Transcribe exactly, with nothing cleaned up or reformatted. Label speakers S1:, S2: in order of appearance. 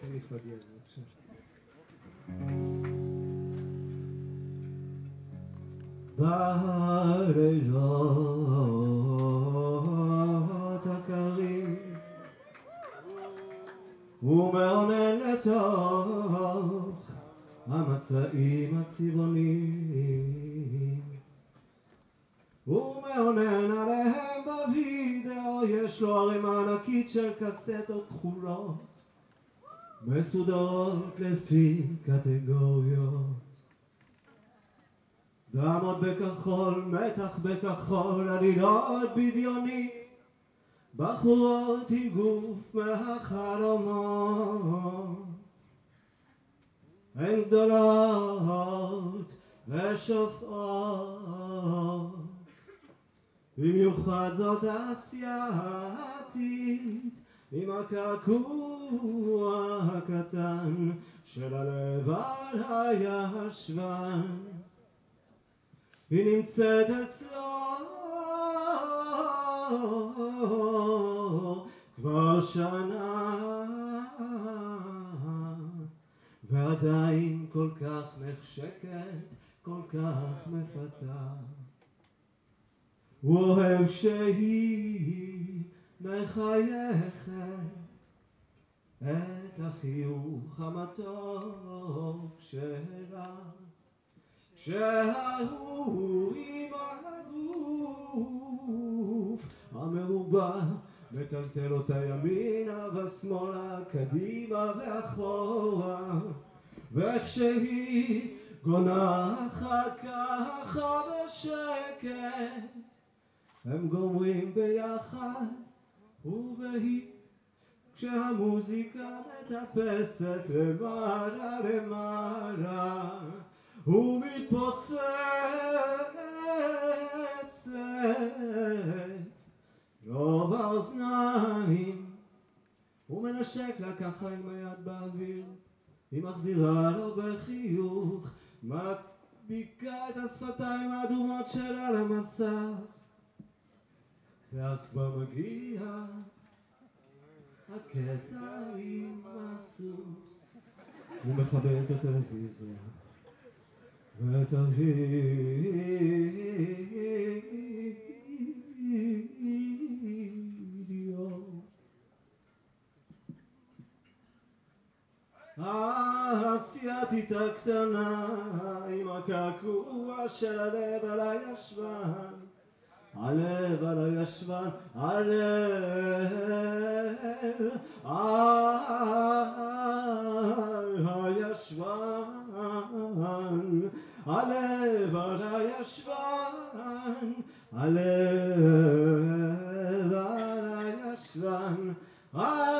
S1: אליף בדיאז, בבקשה. בלילות הקרים ומעונן לתוך המצעים הצבעוניים ומעונן עליהם בווידאו, יש לו ערימה ענקית של קסטות כחולות מסודרות לפי קטגוריות, דרמות בכחול, מתח בכחול, עלילות בדיוני, בחורות עם גוף מהחלומות, הן גדולות ושופעות, במיוחד זאת אסייתית עם הקעקוע הקטן של הלב על הישבן. היא נמצאת אצלו כבר שנה ועדיין כל כך נחשקת, כל כך מפתה. הוא אוהב כשהיא מחייכת את החיוך המתוק שלה, כשההוא עם הגוף המרובע מטלטל אותה ימינה ושמאלה, קדימה ואחורה, וכשהיא גונחת ככה בשקט הם גומרים ביחד הוא והיא, כשהמוזיקה מטפסת למעלה למעלה ומתפוצצת לו באוזניים. הוא מנשק לה ככה עם היד באוויר, היא מחזירה לו בחיוך, מדביקה את השפתיים האדומות שלה למסך, ואז כבר מגיע הקטע עם הסוס. הוא מכבה את הטלוויזיה ואת הווידאו. האסייתית הקטנה עם הקעקוע של הלב על הישבן, הלב על הישבן, הלב על הישבן, הלב על הישבן, הלב על הישבן.